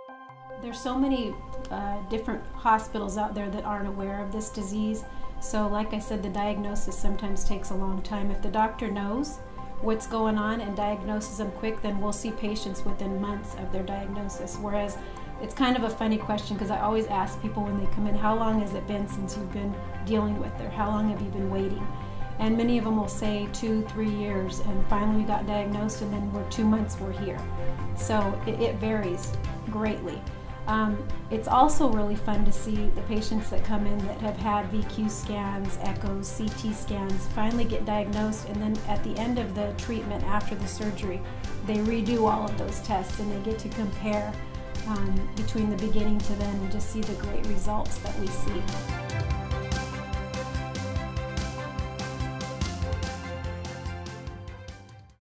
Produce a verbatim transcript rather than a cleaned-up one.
There's so many uh, different hospitals out there that aren't aware of this disease. So like I said, the diagnosis sometimes takes a long time. If the doctor knows what's going on and diagnoses them quick, then we'll see patients within months of their diagnosis. Whereas it's kind of a funny question, because I always ask people when they come in, how long has it been since you've been dealing with it, or how long have you been waiting? And many of them will say two, three years, and finally we got diagnosed, and then we're two months, we're here. So it, it varies greatly. Um, it's also really fun to see the patients that come in that have had V Q scans, echoes, C T scans, finally get diagnosed, and then at the end of the treatment after the surgery, they redo all of those tests and they get to compare um, between the beginning to then and just see the great results that we see.